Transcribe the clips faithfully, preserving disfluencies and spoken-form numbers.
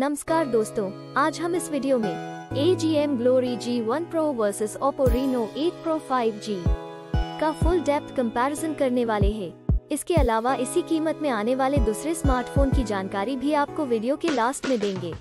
नमस्कार दोस्तों, आज हम इस वीडियो में A G M Glory G one Pro versus Oppo Reno eight Pro five G का फुल डेप्थ कंपैरिजन करने वाले हैं। इसके अलावा इसी कीमत में आने वाले दूसरे स्मार्टफोन की जानकारी भी आपको वीडियो के लास्ट में देंगे।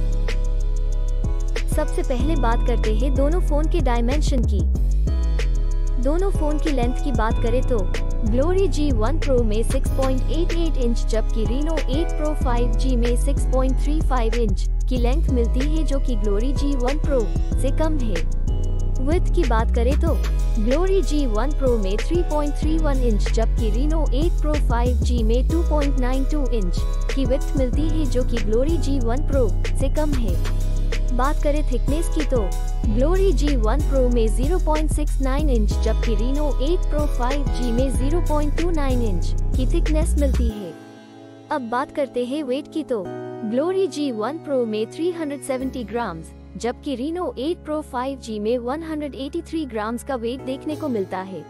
सबसे पहले बात करते हैं दोनों फोन के डायमेंशन की। दोनों फोन की लेंथ की बात करें तो Glory G वन Pro में six point eight eight inch जबकि Reno eight Pro five G में six point three five inch की लेंथ मिलती है, जो कि Glory G वन Pro से कम है। विड्थ की बात करें तो Glory G वन Pro में three point three one inch जबकि Reno eight Pro five G में two point nine two inch की विड्थ मिलती है, जो कि Glory G वन Pro से कम है। बात करें थिकनेस की तो Glory G वन Pro में zero point six nine inch जबकि Reno eight Pro five G में zero point two nine inch की थिकनेस मिलती है। अब बात करते हैं वेट की तो Glory G वन Pro में थ्री हंड्रेड सेवेंटी ग्राम जबकि Reno eight Pro five G में one hundred eighty three gram का वेट देखने को मिलता है।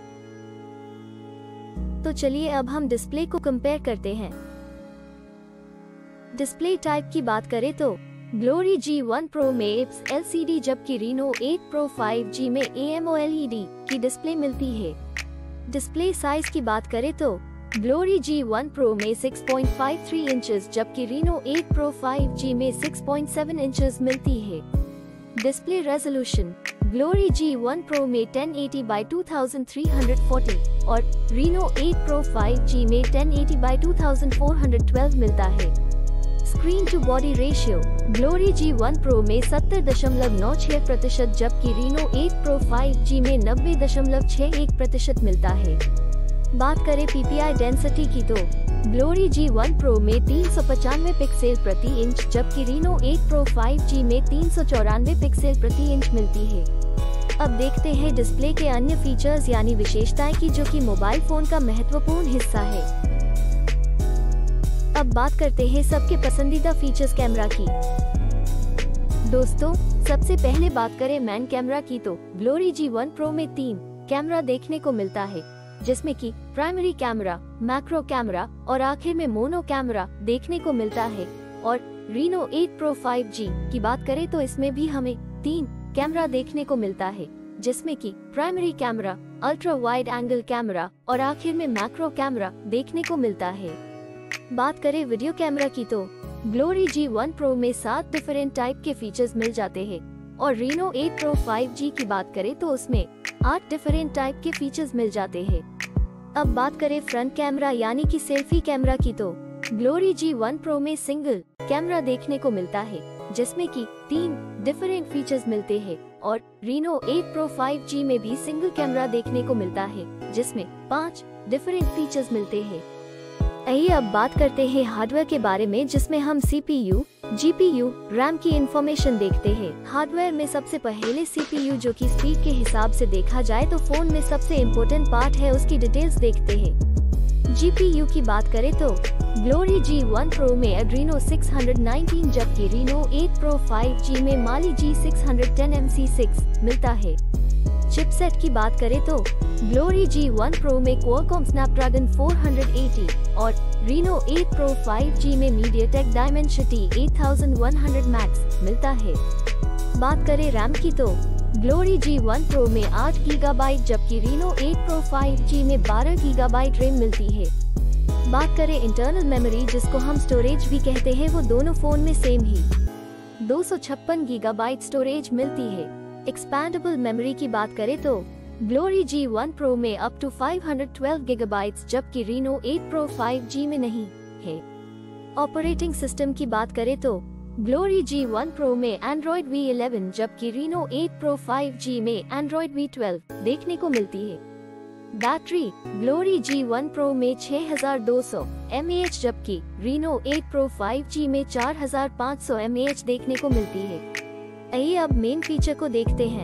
तो चलिए अब हम डिस्प्ले को कंपेयर करते हैं। डिस्प्ले टाइप की बात करें तो Glory G वन Pro में I P S L C D जबकि Reno eight Pro five G में A M O L E D की डिस्प्ले मिलती है। डिस्प्ले साइज की बात करें तो Glory G वन Pro में six point five three inches जबकि Reno eight Pro five G में सिक्स पॉइंट सेवन इंचेस मिलती है। Display resolution Glory G one Pro में ten eighty by two thousand three hundred forty और Reno eight Pro five G में ten eighty by two thousand four hundred twelve मिलता है। Screen to body ratio Glory G one Pro में सत्तर दशमलव नौ छह प्रतिशत जबकि Reno eight Pro five G में नब्बे दशमलव छह एक प्रतिशत मिलता है। बात करें P P I डेंसिटी की तो Glory G वन Pro में तीन सौ पचानवे पिक्सल प्रति इंच जबकि Reno eight Pro five G में तीन सौ चौरानवे पिक्सल प्रति इंच मिलती है। अब देखते हैं डिस्प्ले के अन्य फीचर्स यानी विशेषताएं की, जो कि मोबाइल फोन का महत्वपूर्ण हिस्सा है। अब बात करते हैं सबके पसंदीदा फीचर्स कैमरा की। दोस्तों, सबसे पहले बात करें मैन कैमरा की तो Glory G वन Pro में तीन कैमरा देखने को मिलता है, जिसमें कि प्राइमरी कैमरा, मैक्रो कैमरा और आखिर में मोनो कैमरा देखने को मिलता है। और Reno eight Pro five G की बात करें तो इसमें भी हमें तीन कैमरा देखने को मिलता है, जिसमें कि primary camera, ultra wide angle camera और आखिर में मैक्रो कैमरा देखने को मिलता है। बात करें वीडियो कैमरा की तो Glory G वन Pro में सात डिफरेंट टाइप के फीचर्स मिल जाते हैं और Reno eight Pro five G की बात करें तो उसमें आठ डिफरेंट टाइप के फीचर्स मिल जाते हैं। अब बात करें फ्रंट कैमरा यानी कि सेल्फी कैमरा की तो Glory G वन Pro में सिंगल कैमरा देखने को मिलता है, जिसमें कि तीन डिफरेंट फीचर्स मिलते हैं और Reno eight Pro five G में भी सिंगल कैमरा देखने को मिलता है, जिसमें पाँच डिफरेंट फीचर्स मिलते हैं। आइए अब बात करते हैं हार्डवेयर के बारे में, जिसमें हम C P U, G P U, RAM की इंफॉर्मेशन देखते हैं। हार्डवेयर में सबसे पहले C P U, जो कि स्पीड के हिसाब से देखा जाए तो फोन में सबसे इम्पोर्टेंट पार्ट है, उसकी डिटेल्स देखते हैं। G P U की बात करें तो Glory G वन Pro में Adreno सिक्स नाइनटीन जबकि Reno eight Pro five G में Mali G six ten M C six मिलता है। चिपसेट की बात करें तो Glory G वन Pro में Qualcomm Snapdragon फोर एटी और Reno eight Pro five G में MediaTek Dimensity eight thousand one hundred Max मिलता है। बात करें रैम की तो Glory G वन Pro में आठ गीगाबाइट जबकि Reno eight Pro five G में बारह गीगाबाइट रैम मिलती है। बात करें इंटरनल मेमोरी, जिसको हम स्टोरेज भी कहते हैं, वो दोनों फोन में सेम ही दो सौ छप्पन गीगाबाइट स्टोरेज मिलती है। एक्सपैंडेबल मेमोरी की बात करें तो Glory G वन Pro में up to five hundred twelve gigabytes जबकि Reno eight Pro five G में नहीं है। ऑपरेटिंग सिस्टम की बात करें तो Glory G वन Pro में Android V इलेवन जबकि Reno eight Pro five G में Android V ट्वेल्व देखने को मिलती है। Battery Glory G one Pro में छह हज़ार दो सौ एम ए एच जबकि Reno eight Pro five G में चार हज़ार पाँच सौ एम ए एच देखने को मिलती है। आइए अब मेन फीचर को देखते हैं।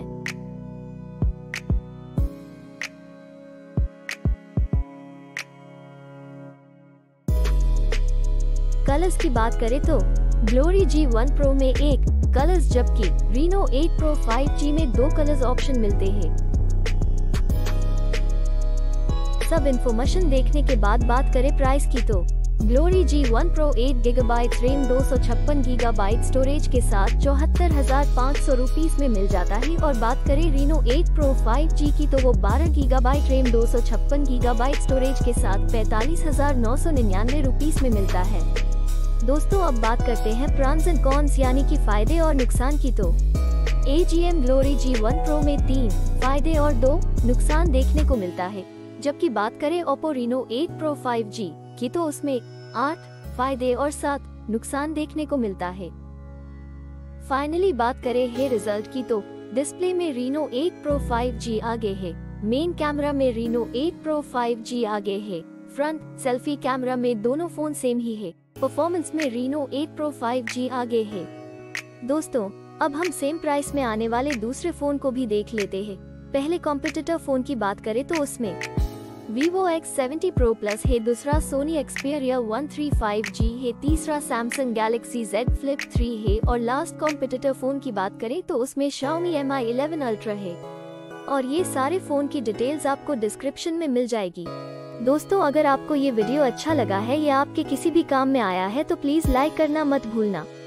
कलर्स की बात करें तो Glory G वन Pro में एक कलर्स जबकि Reno eight Pro five G में दो कलर्स ऑप्शन मिलते हैं। सब इंफॉर्मेशन देखने के बाद बात करें प्राइस की तो Glory G one Pro eight gigabyte RAM दो सौ छप्पन गीगाबाइट स्टोरेज के साथ चौहत्तर हजार पाँच सौ रुपीस में मिल जाता है। और बात करें Reno eight Pro five G की तो वो बारह गीगाबाइट रैम दो सौ छप्पन गीगाबाइट स्टोरेज के साथ पैंतालीस हजार नौ सौ निन्यानवे रुपीस में मिलता है। दोस्तों अब बात करते हैं प्रॉन्स एंड कॉन्स यानी कि फायदे और नुकसान की। तो A G M Glory G one Pro में तीन फायदे और दो नुकसान देखने को मिलता है, जबकि बात करें Oppo Reno eight Pro five G की तो उसमें आठ फायदे और सात नुकसान देखने को मिलता है। फाइनली बात करें है रिजल्ट की तो डिस्प्ले में Reno eight Pro five G आगे है, मेन कैमरा में Reno eight Pro five G आगे है, फ्रंट सेल्फी कैमरा में दोनों फोन सेम ही है, परफॉर्मेंस में Reno eight Pro five G आगे है। दोस्तों अब हम सेम प्राइस में आने वाले दूसरे फोन को भी देख लेते हैं। पहले कॉम्पिटिटर फोन की बात करें तो उसमें Vivo X seventy Pro Plus है, दूसरा Sony Xperia one three five G है, तीसरा Samsung Galaxy Z Flip three है और लास्ट कॉम्पिटिटर फोन की बात करें तो उसमें Xiaomi M I eleven Ultra है। और ये सारे फोन की डिटेल्स आपको डिस्क्रिप्शन में मिल जाएगी। दोस्तों अगर आपको ये वीडियो अच्छा लगा है या आपके किसी भी काम में आया है तो प्लीज लाइक करना मत भूलना।